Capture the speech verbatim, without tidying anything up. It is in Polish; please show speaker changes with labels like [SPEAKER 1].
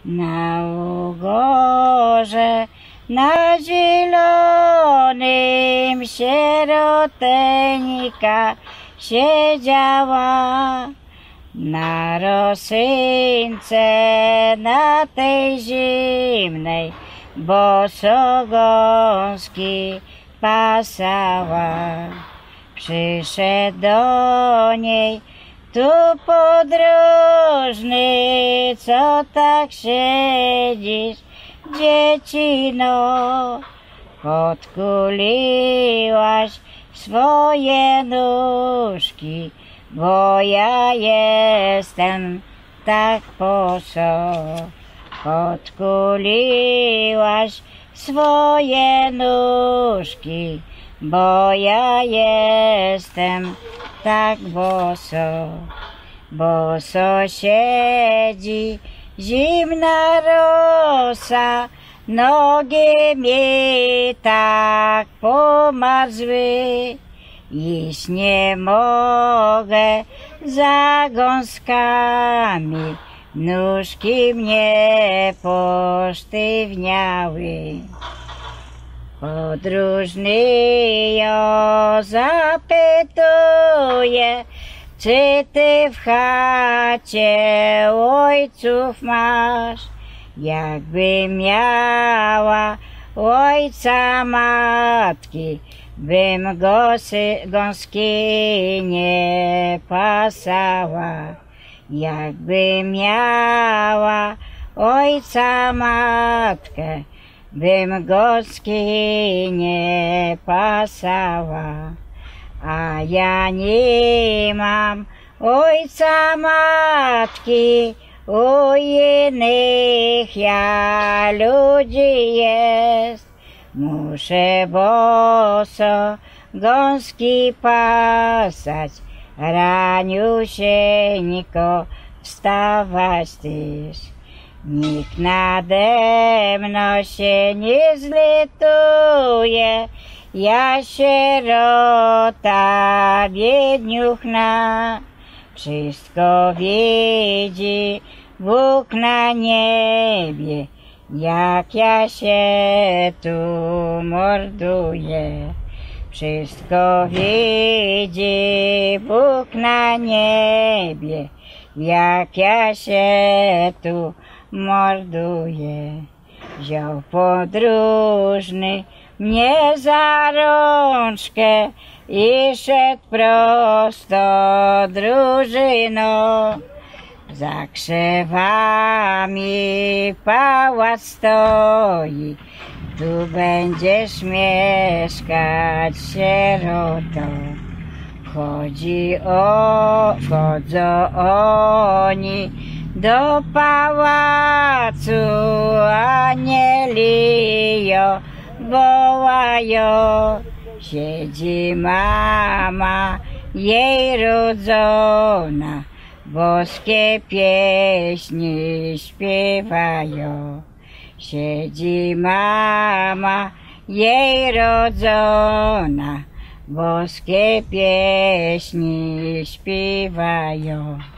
[SPEAKER 1] Na ugorze, na zielonym sieroteńka siedziała. Na rosynce, na tej zimnej, bosogąski pasała. Przyszedł do niej tu podróżny, co tak siedzisz, dziecino? Podkuliłaś swoje nóżki, bo ja jestem tak boso. Podkuliłaś swoje nóżki, bo ja jestem tak boso. Boso siedzi zimna rosa, nogi mi tak pomarzły. Iść nie mogę za gąskami, nóżki mnie posztywniały. Podróżny ją zapytuje, czy ty w chacie ojców masz? Jakby miała ojca matki, bym gosy, gąski nie pasała. Jakby miała ojca matkę, bym gąski nie pasała. A ja nie mam ojca matki, u innych ja ludzi jest. Muszę boso gąski pasać, raniusieńko wstawać też. Nikt nade mną się nie zlituje, ja sierota biedniuchna. Wszystko widzi Bóg na niebie, jak ja się tu morduję. Wszystko widzi Bóg na niebie, jak ja się tu morduję. Wziął podróżny mnie za rączkę i szedł prosto drużyną. Za krzewami pałac stoi, tu będziesz mieszkać, sieroto. Chodzi o, wchodzą oni do pałacu, anieli ją wołają. Siedzi mama jej rodzona, boskie pieśni śpiewają. Siedzi mama jej rodzona, boskie pieśni śpiewają.